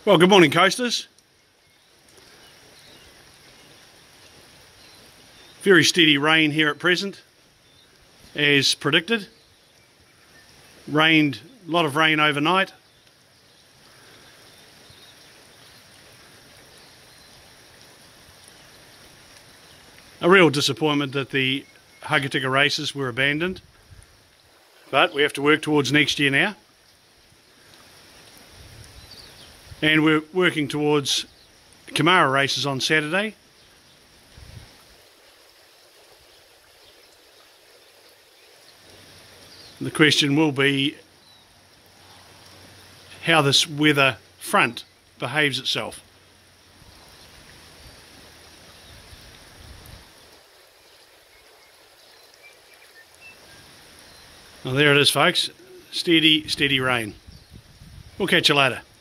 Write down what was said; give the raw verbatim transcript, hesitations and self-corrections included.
Well, good morning, coasters. Very steady rain here at present, as predicted. Rained, a lot of rain overnight. A real disappointment that the Hakatika races were abandoned, but we have to work towards next year now. And we're working towards Kumara races on Saturday. The question will be how this weather front behaves itself. Well, there it is, folks. Steady, steady rain. We'll catch you later.